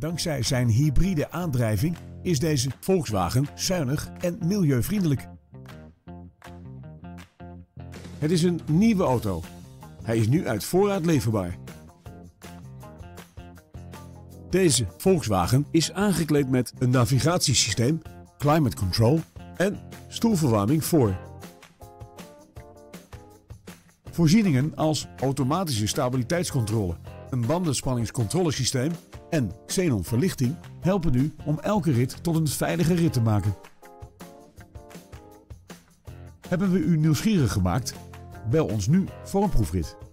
Dankzij zijn hybride aandrijving is deze Volkswagen zuinig en milieuvriendelijk. Het is een nieuwe auto. Hij is nu uit voorraad leverbaar. Deze Volkswagen is aangekleed met een navigatiesysteem, climate control en stoelverwarming voor. Voorzieningen als automatische stabiliteitscontrole, een bandenspanningscontrolesysteem en xenonverlichting helpen u om elke rit tot een veilige rit te maken. Hebben we u nieuwsgierig gemaakt? Bel ons nu voor een proefrit.